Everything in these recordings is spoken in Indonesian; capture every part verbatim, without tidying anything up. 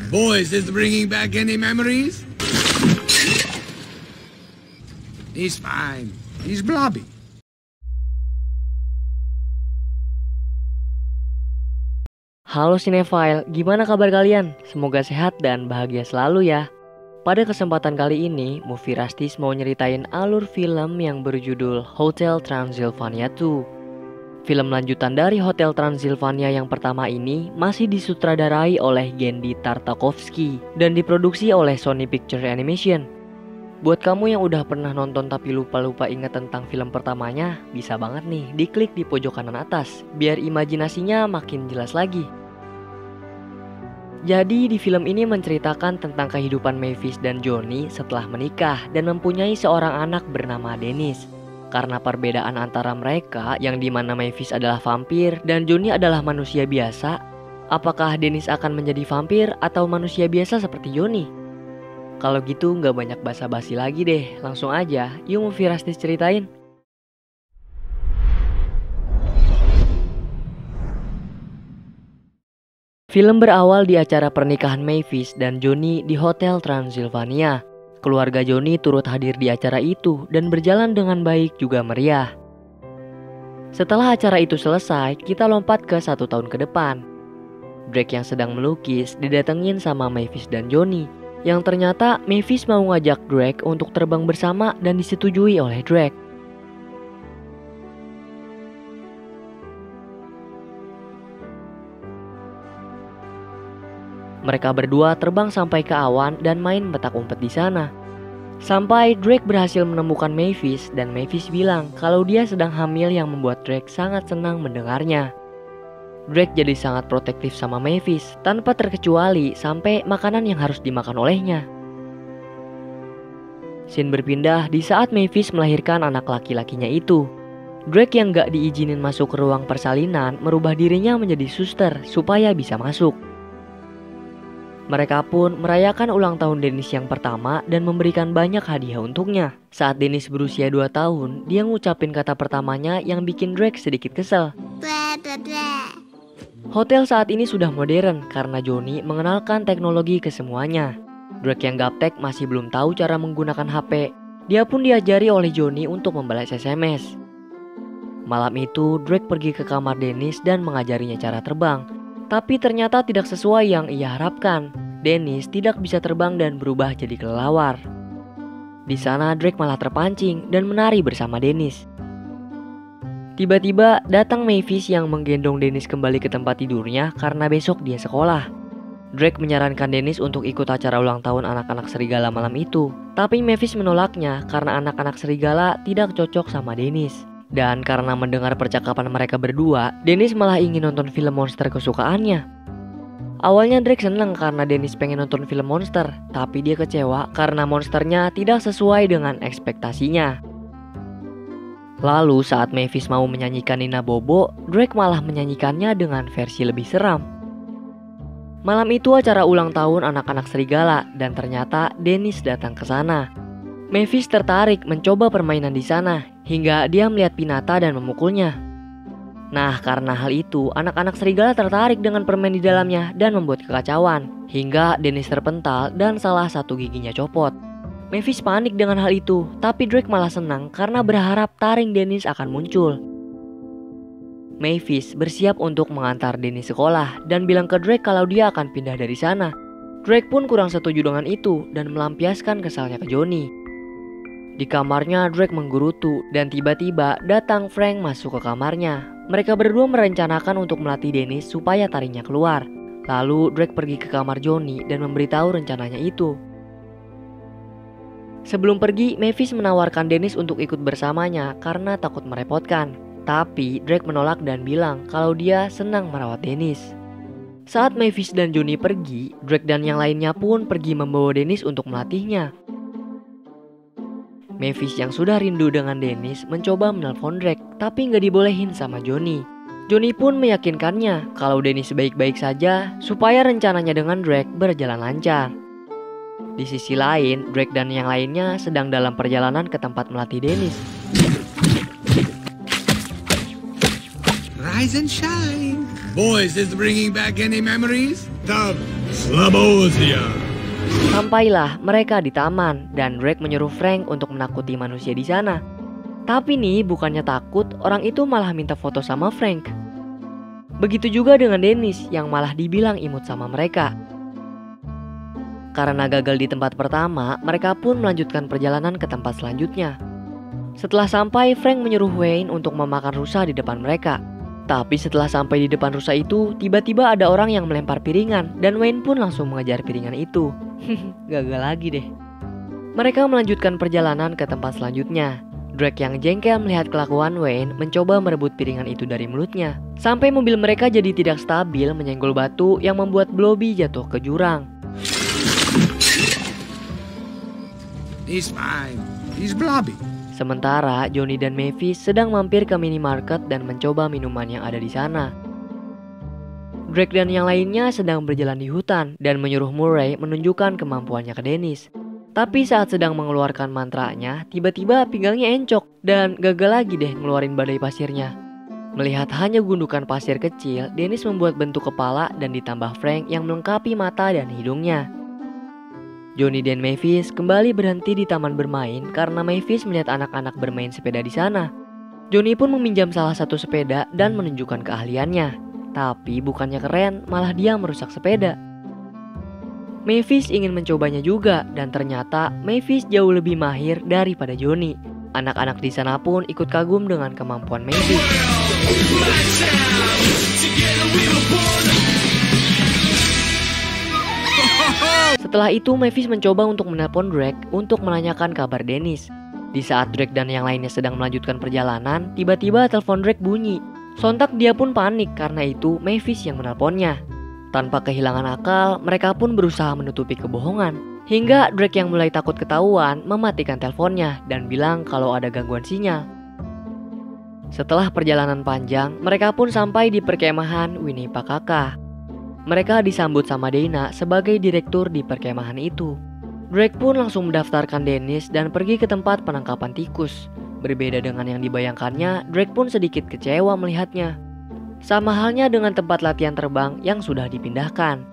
Boys, is bringing back any memories? He's fine. He's blobby. Halo Cinephile, gimana kabar kalian? Semoga sehat dan bahagia selalu ya. Pada kesempatan kali ini, Movie Rastis mau nyeritain alur film yang berjudul Hotel Transylvania dua. Film lanjutan dari Hotel Transylvania yang pertama ini masih disutradarai oleh Genndy Tartakovsky dan diproduksi oleh Sony Pictures Animation. Buat kamu yang udah pernah nonton tapi lupa-lupa ingat tentang film pertamanya, bisa banget nih diklik di pojok kanan atas, biar imajinasinya makin jelas lagi. Jadi di film ini menceritakan tentang kehidupan Mavis dan Johnny setelah menikah dan mempunyai seorang anak bernama Dennis. Karena perbedaan antara mereka yang dimana Mavis adalah vampir dan Johnny adalah manusia biasa, apakah Dennis akan menjadi vampir atau manusia biasa seperti Johnny? Kalau gitu nggak banyak basa-basi lagi deh, langsung aja yuk Movie Rastis ceritain. Film berawal di acara pernikahan Mavis dan Johnny di Hotel Transylvania. Keluarga Johnny turut hadir di acara itu dan berjalan dengan baik juga meriah. Setelah acara itu selesai, kita lompat ke satu tahun ke depan. Drake yang sedang melukis didatengin sama Mavis dan Johnny, yang ternyata Mavis mau ngajak Drake untuk terbang bersama dan disetujui oleh Drake. Mereka berdua terbang sampai ke awan dan main petak umpet di sana. Sampai Drake berhasil menemukan Mavis dan Mavis bilang kalau dia sedang hamil yang membuat Drake sangat senang mendengarnya. Drake jadi sangat protektif sama Mavis tanpa terkecuali sampai makanan yang harus dimakan olehnya. Scene berpindah di saat Mavis melahirkan anak laki-lakinya itu. Drake yang gak diizinin masuk ke ruang persalinan merubah dirinya menjadi suster supaya bisa masuk. Mereka pun merayakan ulang tahun Dennis yang pertama dan memberikan banyak hadiah untuknya. Saat Dennis berusia dua tahun, dia ngucapin kata pertamanya yang bikin Drake sedikit kesel. Hotel saat ini sudah modern karena Johnny mengenalkan teknologi ke semuanya. Drake yang gaptek masih belum tahu cara menggunakan H P. Dia pun diajari oleh Johnny untuk membalas S M S. Malam itu, Drake pergi ke kamar Dennis dan mengajarinya cara terbang. Tapi ternyata tidak sesuai yang ia harapkan. Dennis tidak bisa terbang dan berubah jadi kelelawar. Di sana Drake malah terpancing dan menari bersama Dennis. Tiba-tiba datang Mavis yang menggendong Dennis kembali ke tempat tidurnya karena besok dia sekolah. Drake menyarankan Dennis untuk ikut acara ulang tahun anak-anak serigala malam itu. Tapi Mavis menolaknya karena anak-anak serigala tidak cocok sama Dennis. Dan karena mendengar percakapan mereka berdua, Dennis malah ingin nonton film monster kesukaannya. Awalnya Drake seneng karena Dennis pengen nonton film monster, tapi dia kecewa karena monsternya tidak sesuai dengan ekspektasinya. Lalu saat Mavis mau menyanyikan Nina Bobo, Drake malah menyanyikannya dengan versi lebih seram. Malam itu acara ulang tahun anak-anak serigala dan ternyata Dennis datang ke sana. Mavis tertarik mencoba permainan di sana hingga dia melihat Pinata dan memukulnya. Nah, karena hal itu, anak-anak serigala tertarik dengan permen di dalamnya dan membuat kekacauan hingga Dennis terpental dan salah satu giginya copot. Mavis panik dengan hal itu, tapi Drake malah senang karena berharap taring Dennis akan muncul. Mavis bersiap untuk mengantar Dennis sekolah dan bilang ke Drake kalau dia akan pindah dari sana. Drake pun kurang setuju dengan itu dan melampiaskan kesalnya ke Johnny. Di kamarnya Drake menggerutu dan tiba-tiba datang Frank masuk ke kamarnya. Mereka berdua merencanakan untuk melatih Dennis supaya taringnya keluar. Lalu Drake pergi ke kamar Johnny dan memberitahu rencananya itu. Sebelum pergi, Mavis menawarkan Dennis untuk ikut bersamanya karena takut merepotkan. Tapi Drake menolak dan bilang kalau dia senang merawat Dennis. Saat Mavis dan Johnny pergi, Drake dan yang lainnya pun pergi membawa Dennis untuk melatihnya. Mavis yang sudah rindu dengan Dennis mencoba menelpon Drake, tapi nggak dibolehin sama Johnny. Johnny pun meyakinkannya kalau Dennis baik-baik saja supaya rencananya dengan Drake berjalan lancar. Di sisi lain, Drake dan yang lainnya sedang dalam perjalanan ke tempat melatih Dennis. Rise and shine. Boys, is bringing back any memories? The Slabozia. Sampailah mereka di taman dan Drake menyuruh Frank untuk menakuti manusia di sana. Tapi nih bukannya takut, orang itu malah minta foto sama Frank. Begitu juga dengan Dennis yang malah dibilang imut sama mereka. Karena gagal di tempat pertama, mereka pun melanjutkan perjalanan ke tempat selanjutnya. Setelah sampai, Frank menyuruh Wayne untuk memakan rusa di depan mereka. Tapi setelah sampai di depan rusa itu, tiba-tiba ada orang yang melempar piringan dan Wayne pun langsung mengejar piringan itu. Gagal lagi deh. Mereka melanjutkan perjalanan ke tempat selanjutnya. Drake yang jengkel melihat kelakuan Wayne mencoba merebut piringan itu dari mulutnya. Sampai mobil mereka jadi tidak stabil menyenggol batu yang membuat Blobby jatuh ke jurang. He's fine. He's blobby. Sementara Johnny dan Mavis sedang mampir ke minimarket dan mencoba minuman yang ada di sana. Drake dan yang lainnya sedang berjalan di hutan dan menyuruh Murray menunjukkan kemampuannya ke Dennis. Tapi saat sedang mengeluarkan mantranya, tiba-tiba pinggangnya encok dan gagal lagi deh ngeluarin badai pasirnya. Melihat hanya gundukan pasir kecil, Dennis membuat bentuk kepala dan ditambah Frank yang melengkapi mata dan hidungnya. Johnny dan Mavis kembali berhenti di taman bermain karena Mavis melihat anak-anak bermain sepeda di sana. Johnny pun meminjam salah satu sepeda dan menunjukkan keahliannya. Tapi bukannya keren, malah dia merusak sepeda. Mavis ingin mencobanya juga dan ternyata Mavis jauh lebih mahir daripada Johnny. Anak-anak di sana pun ikut kagum dengan kemampuan Mavis. Setelah itu Mavis mencoba untuk menelpon Drake untuk menanyakan kabar Dennis. Di saat Drake dan yang lainnya sedang melanjutkan perjalanan, tiba-tiba telepon Drake bunyi. Sontak dia pun panik karena itu Mavis yang menelponnya. Tanpa kehilangan akal, mereka pun berusaha menutupi kebohongan. Hingga Drake yang mulai takut ketahuan mematikan teleponnya dan bilang kalau ada gangguan sinyal. Setelah perjalanan panjang, mereka pun sampai di perkemahan Winnie Pakaka. Mereka disambut sama Dana sebagai direktur di perkemahan itu. Drake pun langsung mendaftarkan Dennis dan pergi ke tempat penangkapan tikus. Berbeda dengan yang dibayangkannya, Drake pun sedikit kecewa melihatnya. Sama halnya dengan tempat latihan terbang yang sudah dipindahkan.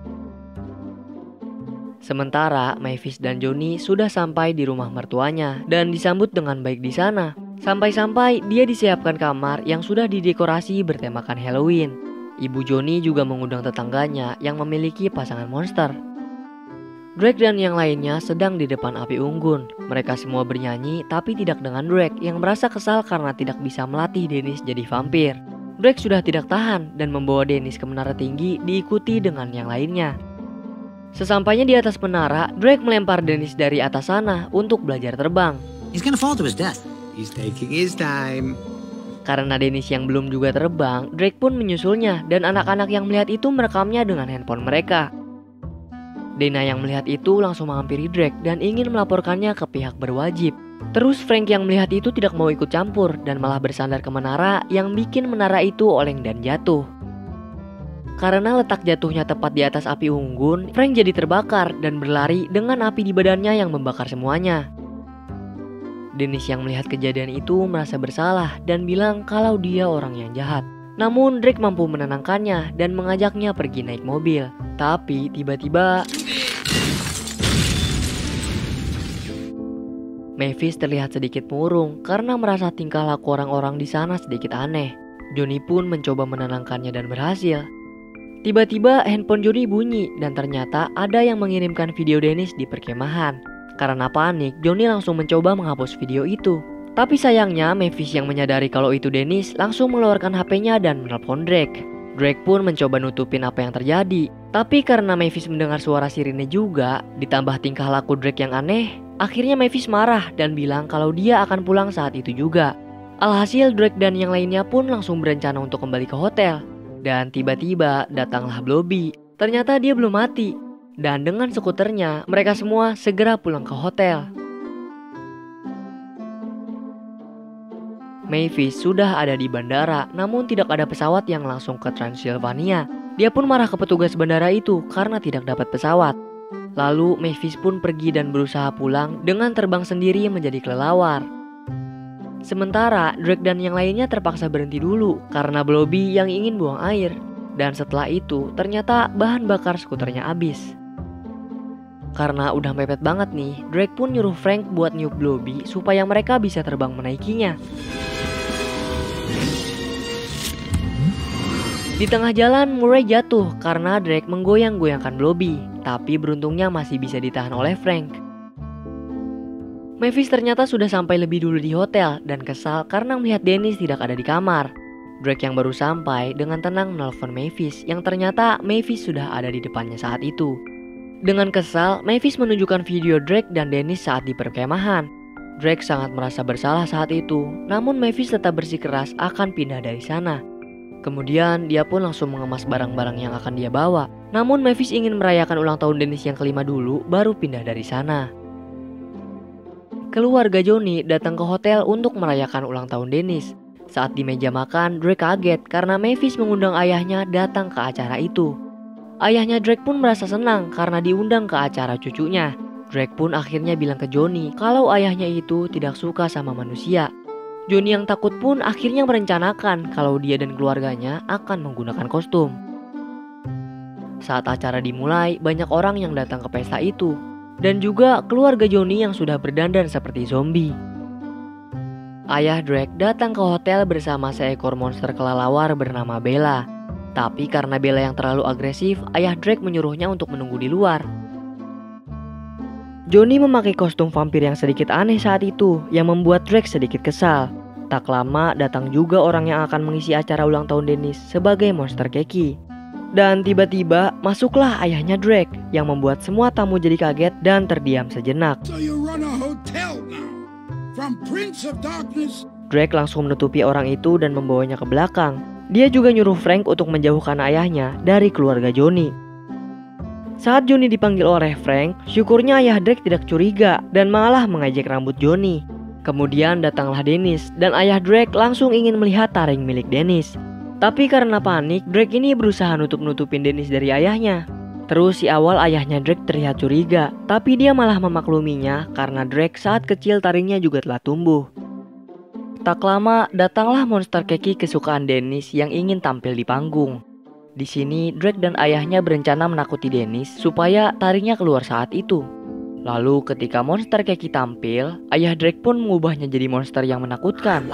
Sementara Mavis dan Johnny sudah sampai di rumah mertuanya dan disambut dengan baik di sana. Sampai-sampai dia disiapkan kamar yang sudah didekorasi bertemakan Halloween. Ibu Johnny juga mengundang tetangganya yang memiliki pasangan monster. Drake dan yang lainnya sedang di depan api unggun. Mereka semua bernyanyi tapi tidak dengan Drake yang merasa kesal karena tidak bisa melatih Dennis jadi vampir. Drake sudah tidak tahan dan membawa Dennis ke menara tinggi diikuti dengan yang lainnya. Sesampainya di atas menara, Drake melempar Dennis dari atas sana untuk belajar terbang. He's gonna fall to his death. He's taking his time. Karena Dennis yang belum juga terbang, Drake pun menyusulnya dan anak-anak yang melihat itu merekamnya dengan handphone mereka. Dana yang melihat itu langsung menghampiri Drake dan ingin melaporkannya ke pihak berwajib. Terus Frank yang melihat itu tidak mau ikut campur dan malah bersandar ke menara yang bikin menara itu oleng dan jatuh. Karena letak jatuhnya tepat di atas api unggun, Frank jadi terbakar dan berlari dengan api di badannya yang membakar semuanya. Dennis yang melihat kejadian itu merasa bersalah dan bilang kalau dia orang yang jahat. Namun Drake mampu menenangkannya dan mengajaknya pergi naik mobil. Tapi tiba-tiba Mavis terlihat sedikit murung karena merasa tingkah laku orang-orang di sana sedikit aneh. Johnny pun mencoba menenangkannya dan berhasil. Tiba-tiba handphone Johnny bunyi dan ternyata ada yang mengirimkan video Dennis di perkemahan. Karena panik, Johnny langsung mencoba menghapus video itu. Tapi sayangnya Mavis yang menyadari kalau itu Dennis langsung mengeluarkan H P-nya dan menelpon Drake. Drake pun mencoba nutupin apa yang terjadi. Tapi karena Mavis mendengar suara sirine juga, ditambah tingkah laku Drake yang aneh, akhirnya Mavis marah dan bilang kalau dia akan pulang saat itu juga. Alhasil Drake dan yang lainnya pun langsung berencana untuk kembali ke hotel. Dan tiba-tiba datanglah Blobby. Ternyata dia belum mati. Dan dengan skuternya, mereka semua segera pulang ke hotel. Mavis sudah ada di bandara, namun tidak ada pesawat yang langsung ke Transylvania. Dia pun marah ke petugas bandara itu karena tidak dapat pesawat. Lalu Mavis pun pergi dan berusaha pulang dengan terbang sendiri menjadi kelelawar. Sementara Drake dan yang lainnya terpaksa berhenti dulu karena Blobby yang ingin buang air. Dan setelah itu ternyata bahan bakar skuternya habis. Karena udah mepet banget nih, Drake pun nyuruh Frank buat niup Blobby supaya mereka bisa terbang menaikinya. Di tengah jalan Murray jatuh karena Drake menggoyang-goyangkan Blobby, tapi beruntungnya masih bisa ditahan oleh Frank. Mavis ternyata sudah sampai lebih dulu di hotel dan kesal karena melihat Dennis tidak ada di kamar. Drake yang baru sampai dengan tenang menelpon Mavis yang ternyata Mavis sudah ada di depannya saat itu. Dengan kesal, Mavis menunjukkan video Drake dan Dennis saat di perkemahan. Drake sangat merasa bersalah saat itu, namun Mavis tetap bersikeras akan pindah dari sana. Kemudian dia pun langsung mengemas barang-barang yang akan dia bawa. Namun Mavis ingin merayakan ulang tahun Dennis yang kelima dulu, baru pindah dari sana. Keluarga Johnny datang ke hotel untuk merayakan ulang tahun Dennis. Saat di meja makan, Drake kaget karena Mavis mengundang ayahnya datang ke acara itu. Ayahnya Drake pun merasa senang karena diundang ke acara cucunya. Drake pun akhirnya bilang ke Johnny kalau ayahnya itu tidak suka sama manusia. Johnny yang takut pun akhirnya merencanakan kalau dia dan keluarganya akan menggunakan kostum. Saat acara dimulai, banyak orang yang datang ke pesta itu. Dan juga keluarga Johnny yang sudah berdandan seperti zombie. Ayah Drake datang ke hotel bersama seekor monster kelelawar bernama Bella. Tapi karena Bella yang terlalu agresif, ayah Drake menyuruhnya untuk menunggu di luar. Johnny memakai kostum vampir yang sedikit aneh saat itu, yang membuat Drake sedikit kesal. Tak lama datang juga orang yang akan mengisi acara ulang tahun Dennis sebagai monster keki. Dan tiba-tiba masuklah ayahnya Drake, yang membuat semua tamu jadi kaget dan terdiam sejenak. So you run a hotel now, from Prince of Darkness. Drake langsung menutupi orang itu dan membawanya ke belakang. Dia juga nyuruh Frank untuk menjauhkan ayahnya dari keluarga Johnny. Saat Johnny dipanggil oleh Frank, syukurnya ayah Drake tidak curiga dan malah mengejek rambut Johnny. Kemudian datanglah Dennis dan ayah Drake langsung ingin melihat taring milik Dennis. Tapi karena panik, Drake ini berusaha nutup-nutupin Dennis dari ayahnya. Terus si awal ayahnya Drake terlihat curiga, tapi dia malah memakluminya karena Drake saat kecil taringnya juga telah tumbuh. Tak lama datanglah monster keki kesukaan Dennis yang ingin tampil di panggung. Di sini Drake dan ayahnya berencana menakuti Dennis supaya taringnya keluar saat itu. Lalu ketika monster keki tampil, ayah Drake pun mengubahnya jadi monster yang menakutkan.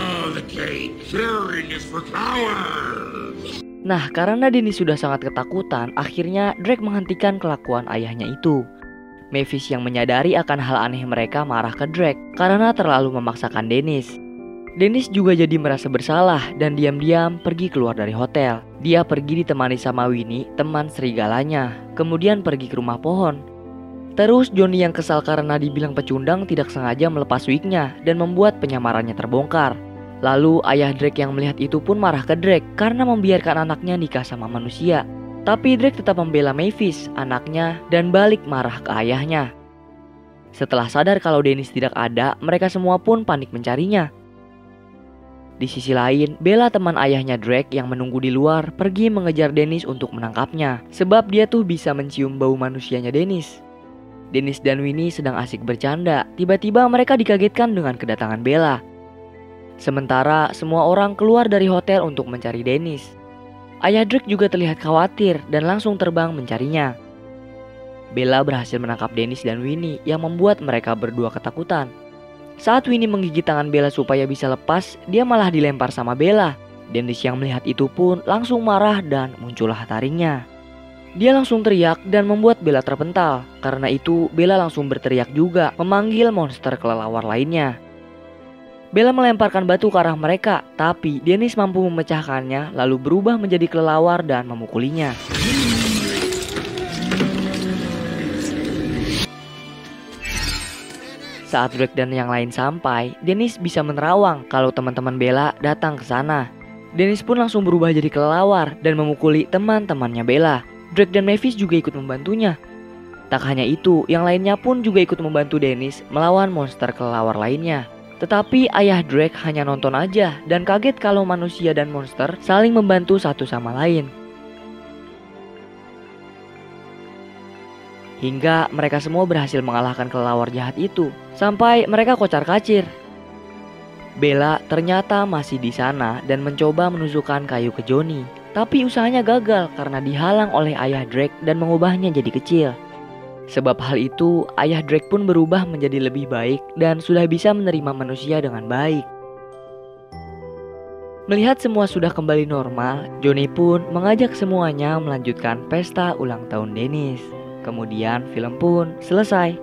Nah, karena Dennis sudah sangat ketakutan, akhirnya Drake menghentikan kelakuan ayahnya itu. Mavis yang menyadari akan hal aneh mereka marah ke Drake karena terlalu memaksakan Dennis. Dennis juga jadi merasa bersalah dan diam-diam pergi keluar dari hotel. Dia pergi ditemani sama Winnie, teman serigalanya, kemudian pergi ke rumah pohon. Terus Johnny yang kesal karena dibilang pecundang tidak sengaja melepas wignya dan membuat penyamarannya terbongkar. Lalu ayah Drake yang melihat itu pun marah ke Drake karena membiarkan anaknya nikah sama manusia. Tapi Drake tetap membela Mavis, anaknya, dan balik marah ke ayahnya. Setelah sadar kalau Dennis tidak ada, mereka semua pun panik mencarinya. Di sisi lain, Bella teman ayahnya Drake yang menunggu di luar pergi mengejar Dennis untuk menangkapnya. Sebab dia tuh bisa mencium bau manusianya Dennis. Dennis dan Winnie sedang asik bercanda. Tiba-tiba mereka dikagetkan dengan kedatangan Bella. Sementara semua orang keluar dari hotel untuk mencari Dennis. Ayah Drake juga terlihat khawatir dan langsung terbang mencarinya. Bella berhasil menangkap Dennis dan Winnie yang membuat mereka berdua ketakutan. Saat Winnie menggigit tangan Bella supaya bisa lepas, dia malah dilempar sama Bella. Dennis yang melihat itu pun langsung marah dan muncullah taringnya. Dia langsung teriak dan membuat Bella terpental. Karena itu Bella langsung berteriak juga memanggil monster kelelawar lainnya. Bella melemparkan batu ke arah mereka, tapi Dennis mampu memecahkannya lalu berubah menjadi kelelawar dan memukulinya. Saat Drake dan yang lain sampai, Dennis bisa menerawang kalau teman-teman Bella datang ke sana. Dennis pun langsung berubah jadi kelelawar dan memukuli teman-temannya Bella. Drake dan Mavis juga ikut membantunya. Tak hanya itu, yang lainnya pun juga ikut membantu Dennis melawan monster kelelawar lainnya. Tetapi ayah Drake hanya nonton aja dan kaget kalau manusia dan monster saling membantu satu sama lain. Hingga mereka semua berhasil mengalahkan kelelawar jahat itu, sampai mereka kocar-kacir. Bella ternyata masih di sana dan mencoba menusukkan kayu ke Johnny. Tapi usahanya gagal karena dihalang oleh ayah Drake dan mengubahnya jadi kecil. Sebab hal itu, ayah Drake pun berubah menjadi lebih baik dan sudah bisa menerima manusia dengan baik. Melihat semua sudah kembali normal, Johnny pun mengajak semuanya melanjutkan pesta ulang tahun Dennis. Kemudian film pun selesai.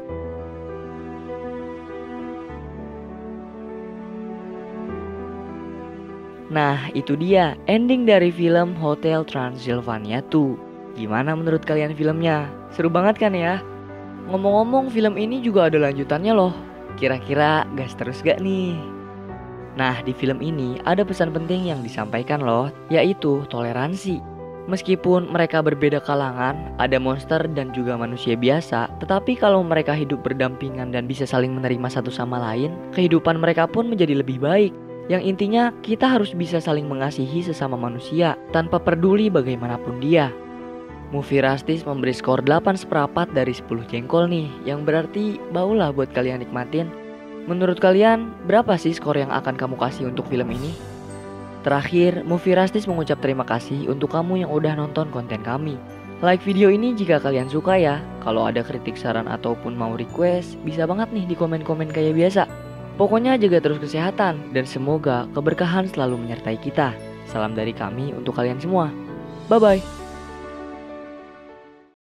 Nah, itu dia ending dari film Hotel Transylvania dua. Gimana menurut kalian filmnya? Seru banget kan ya? Ngomong-ngomong, film ini juga ada lanjutannya loh. Kira-kira gas terus gak nih? Nah, di film ini ada pesan penting yang disampaikan loh, yaitu toleransi. Meskipun mereka berbeda kalangan, ada monster dan juga manusia biasa, tetapi kalau mereka hidup berdampingan dan bisa saling menerima satu sama lain, kehidupan mereka pun menjadi lebih baik. Yang intinya, kita harus bisa saling mengasihi sesama manusia, tanpa peduli bagaimanapun dia. Movie Rastis memberi skor delapan seperempat dari sepuluh jengkol nih, yang berarti baulah buat kalian nikmatin. Menurut kalian, berapa sih skor yang akan kamu kasih untuk film ini? Terakhir, Movie Rastis mengucap terima kasih untuk kamu yang udah nonton konten kami. Like video ini jika kalian suka ya. Kalau ada kritik, saran, ataupun mau request, bisa banget nih di komen-komen kayak biasa. Pokoknya jaga terus kesehatan, dan semoga keberkahan selalu menyertai kita. Salam dari kami untuk kalian semua. Bye-bye.